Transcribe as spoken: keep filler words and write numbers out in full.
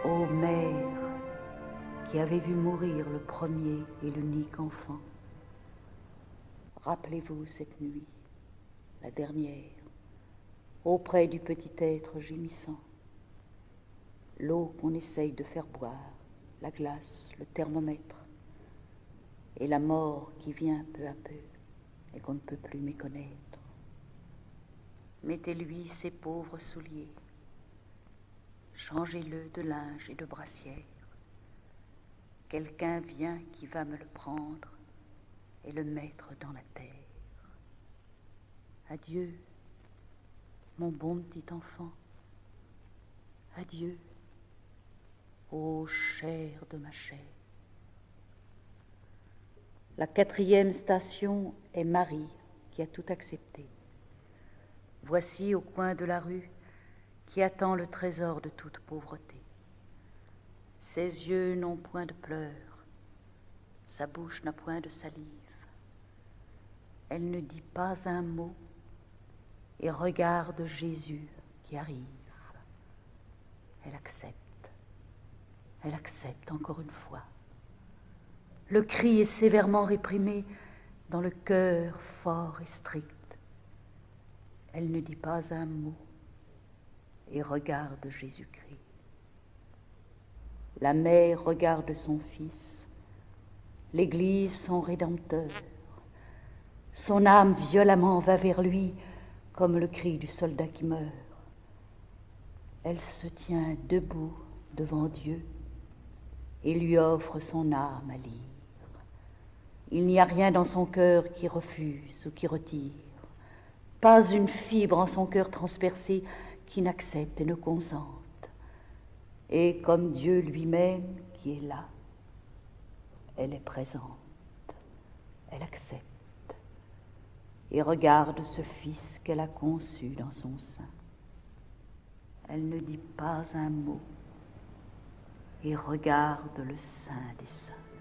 Ô mère, qui avez vu mourir le premier et l'unique enfant, rappelez-vous cette nuit, la dernière, auprès du petit être gémissant, l'eau qu'on essaye de faire boire, la glace, le thermomètre, et la mort qui vient peu à peu et qu'on ne peut plus méconnaître. Mettez-lui ses pauvres souliers, changez-le de linge et de brassière. Quelqu'un vient qui va me le prendre et le mettre dans la terre. Adieu, mon bon petit enfant. Adieu, ô chair de ma chair. La quatrième station est Marie qui a tout accepté. Voici au coin de la rue qui attend le trésor de toute pauvreté. Ses yeux n'ont point de pleurs, sa bouche n'a point de salive. Elle ne dit pas un mot et regarde Jésus qui arrive. Elle accepte, elle accepte encore une fois. Le cri est sévèrement réprimé dans le cœur fort et strict. Elle ne dit pas un mot et regarde Jésus-Christ. La mère regarde son fils, l'Église son Rédempteur. Son âme violemment va vers lui comme le cri du soldat qui meurt. Elle se tient debout devant Dieu et lui offre son âme à lire. Il n'y a rien dans son cœur qui refuse ou qui retire, pas une fibre en son cœur transpercé qui n'accepte et ne consente. Et comme Dieu lui-même qui est là, elle est présente, elle accepte et regarde ce fils qu'elle a conçu dans son sein. Elle ne dit pas un mot et regarde le sein des saints.